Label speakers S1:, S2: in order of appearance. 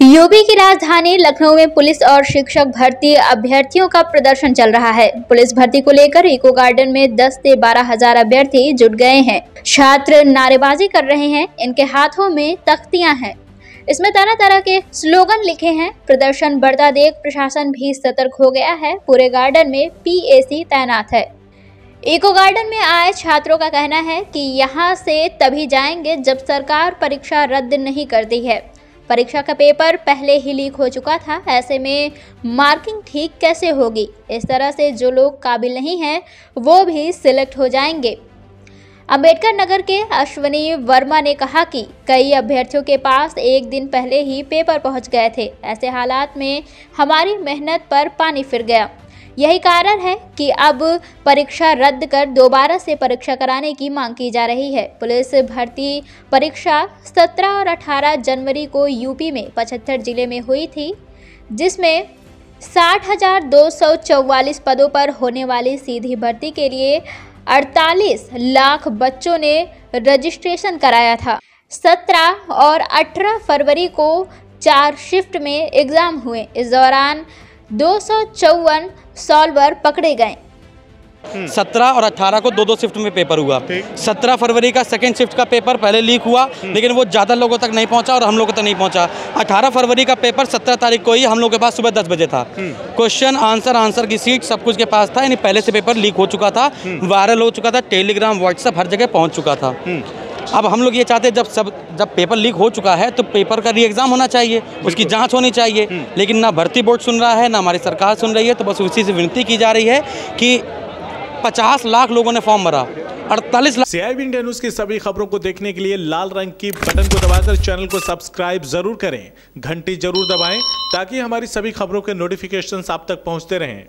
S1: UP की राजधानी लखनऊ में पुलिस और शिक्षक भर्ती अभ्यर्थियों का प्रदर्शन चल रहा है। पुलिस भर्ती को लेकर इको गार्डन में 10 से 12 हजार अभ्यर्थी जुट गए हैं। छात्र नारेबाजी कर रहे हैं, इनके हाथों में तख्तियां हैं, इसमें तरह तरह के स्लोगन लिखे हैं। प्रदर्शन बढ़ता देख प्रशासन भी सतर्क हो गया है। पूरे गार्डन में PAC तैनात है। इको गार्डन में आए छात्रों का कहना है कि यहाँ से तभी जाएंगे जब सरकार परीक्षा रद्द नहीं करती है। परीक्षा का पेपर पहले ही लीक हो चुका था, ऐसे में मार्किंग ठीक कैसे होगी। इस तरह से जो लोग काबिल नहीं हैं वो भी सिलेक्ट हो जाएंगे। अंबेडकर नगर के अश्वनी वर्मा ने कहा कि कई अभ्यर्थियों के पास एक दिन पहले ही पेपर पहुंच गए थे। ऐसे हालात में हमारी मेहनत पर पानी फिर गया। यही कारण है कि अब परीक्षा रद्द कर दोबारा से परीक्षा कराने की मांग की जा रही है। पुलिस भर्ती परीक्षा 17 और 18 जनवरी को यूपी में 75 जिले में हुई थी, जिसमें 60,244 पदों पर होने वाली सीधी भर्ती के लिए 48 लाख बच्चों ने रजिस्ट्रेशन कराया था। 17 और 18 फरवरी को 4 शिफ्ट में एग्जाम हुए। इस दौरान 254 सॉल्वर पकड़े गए।
S2: 17 और 18 को दो शिफ्ट में पेपर हुआ। 17 फरवरी का सेकेंड शिफ्ट का पेपर पहले लीक हुआ, लेकिन वो ज़्यादा लोगों तक नहीं पहुंचा और हम लोगों तक नहीं पहुंचा। 18 फरवरी का पेपर 17 तारीख को ही हम लोगों के पास सुबह 10 बजे था। क्वेश्चन आंसर की सीट सब कुछ के पास था, यानी पहले से पेपर लीक हो चुका था, वायरल हो चुका था, टेलीग्राम व्हाट्सएप हर जगह पहुँच चुका था। अब हम लोग ये चाहते हैं जब पेपर लीक हो चुका है तो पेपर का री एग्ज़ाम होना चाहिए, उसकी जांच होनी चाहिए। लेकिन ना भर्ती बोर्ड सुन रहा है, ना हमारी सरकार सुन रही है। तो बस उसी से विनती की जा रही है कि 50 लाख लोगों ने फॉर्म भरा, 48 लाख।
S3: CIB इंडिया न्यूज़ की सभी खबरों को देखने के लिए लाल रंग की बटन को दबाकर चैनल को सब्सक्राइब जरूर करें, घंटी जरूर दबाएं ताकि हमारी सभी खबरों के नोटिफिकेशंस आप तक पहुंचते रहें।